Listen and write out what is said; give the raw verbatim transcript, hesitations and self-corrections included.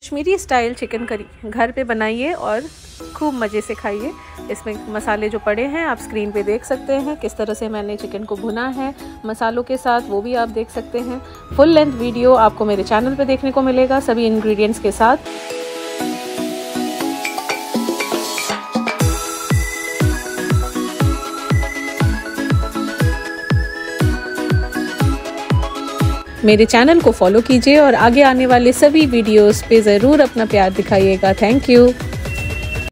Kashmiri style chicken curry घर पे बनाइए और खूब मज़े से खाइए। इसमें मसाले जो पड़े हैं आप स्क्रीन पे देख सकते हैं, किस तरह से मैंने चिकन को भुना है मसालों के साथ, वो भी आप देख सकते हैं। फुल लेंथ वीडियो आपको मेरे चैनल पे देखने को मिलेगा सभी इंग्रेडिएंट्स के साथ। मेरे चैनल को फॉलो कीजिए और आगे आने वाले सभी वीडियोस पे ज़रूर अपना प्यार दिखाइएगा। Thank you.